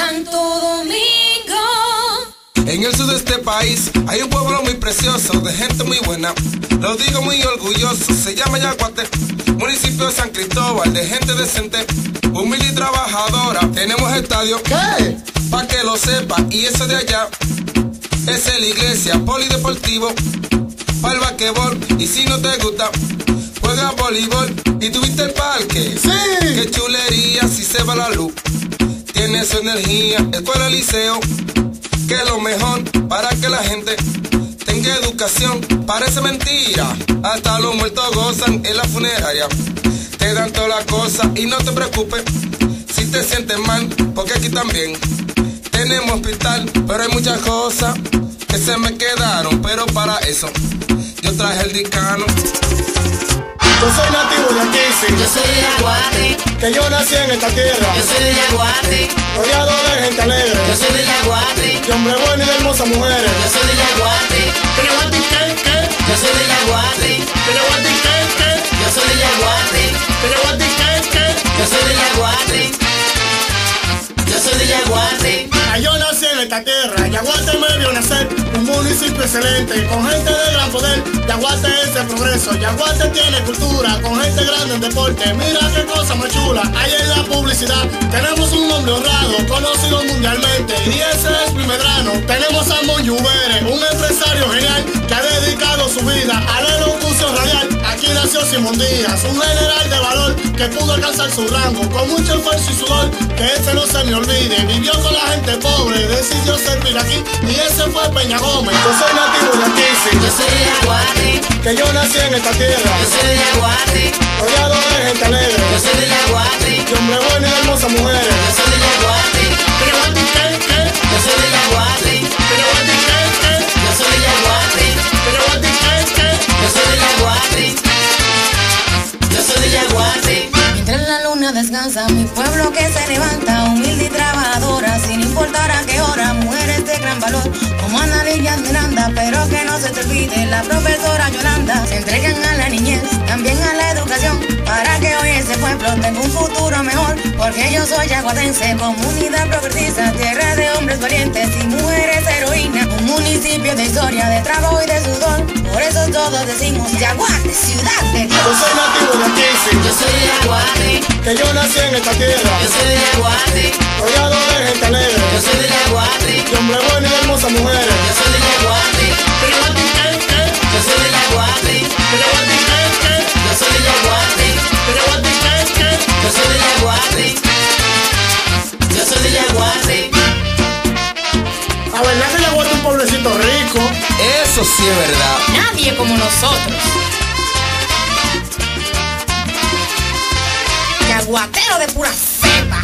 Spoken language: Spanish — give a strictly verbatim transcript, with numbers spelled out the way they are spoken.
Santo Domingo. En el sur de este país hay un pueblo muy precioso, de gente muy buena, lo digo muy orgulloso, se llama Yaguate, municipio de San Cristóbal, de gente decente, humilde y trabajadora. Tenemos estadio, ¿qué? Pa' que lo sepa, y eso de allá, esa es la iglesia, polideportivo, para el basquetbol, y si no te gusta, juega voleibol. ¿Y tuviste el parque? Sí. Qué chulería, si se va la luz, tiene su energía, escuela, liceo, que es lo mejor para que la gente tenga educación. Parece mentira, hasta los muertos gozan en la funeraria, te dan todas las cosas y no te preocupes si te sientes mal, porque aquí también tenemos hospital. Pero hay muchas cosas que se me quedaron, pero para eso yo traje el Dicano. Yo soy nativo de aquí, sí. Yo soy de Yaguate. Que yo nací en esta tierra. Yo soy de Yaguate. Rodeado de gente alegre. Yo soy de Yaguate. De hombre bueno y de hermosas mujeres. Yo soy de Yaguate. ¿Pero Yaguate qué? ¿Qué? Yo soy de Yaguate. ¿Pero Yaguate qué? ¿Qué? Yo soy de Yaguate. ¿Pero Yaguate qué? ¿Qué? Yo soy de Yaguate. Yo soy de Yaguate. Ay, yo nací en esta tierra, Yaguate me vio nacer, un municipio excelente, con gente de gran poder. Yaguate es el progreso, Yaguate tiene cultura, con gente grande en deporte. Mira qué cosa más chula, hay en la publicidad. Tenemos un hombre honrado, conocido mundialmente, y ese es mi Medrano. Tenemos a Monjubere, un empresario genial, que ha dedicado su vida a la elocución radial. Aquí nació Simón Díaz, un general de valor, que pudo alcanzar su rango, con mucho esfuerzo y sudor, que ese no se me olvide. Vivió con la gente pobre, decidió servir aquí, y ese fue Peña Gómez. Yo soy nativo de aquí, sí. Yo soy de Yaguate. Que yo nací en esta tierra. Yo soy de Yaguate. Rodeado de gente alegre. Yo soy de Yaguate. De hombre bueno y de hermosas mujeres. Yo soy de Yaguate. ¿Pero Yaguate qué? ¿Qué? Yo soy de Yaguate. ¿Pero Yaguate qué? ¿Qué? Yo soy de Yaguate. ¿Pero Yaguate qué? ¿Qué? Yo soy de Yaguate. Yo soy de Yaguate. Mientras la luna descansa, mi pueblo que se levanta, humilde y trabajadora, sin importar a qué hora, mujeres de gran valor, como Ana Lidia Miranda, pero que no se te olvide la profesora Yolanda. Se entregan a la niñez, también a la educación, para que hoy ese pueblo tenga un futuro mejor, porque yo soy yaguatense, comunidad progresista, tierra de hombres valientes y mujeres heroínas, un municipio de historia, de trabajo y de sudor, por eso todos decimos Yaguate, ciudad de Dios. Yo soy nativo de aquí, sí. Yo soy de Yaguate. Que yo nací en esta tierra. Yo soy de Yaguate. Rodeado de gente alegre. Yo soy de Yaguate. De hombre bueno y de hermosas mujeres. Yo soy de Yaguate. ¿Pero Yaguate qué? ¿Qué? Yo soy de Yaguate. ¿Pero Yaguate qué? ¿Qué? Yo soy de Yaguate. ¿Pero Yaguate qué? ¿Qué? Yo soy de Yaguate. Yo soy de Yaguate. La verdad que Yaguate es un pueblecito rico. Eso sí es verdad. Nadie como nosotros. Yaguatero de pura cepa.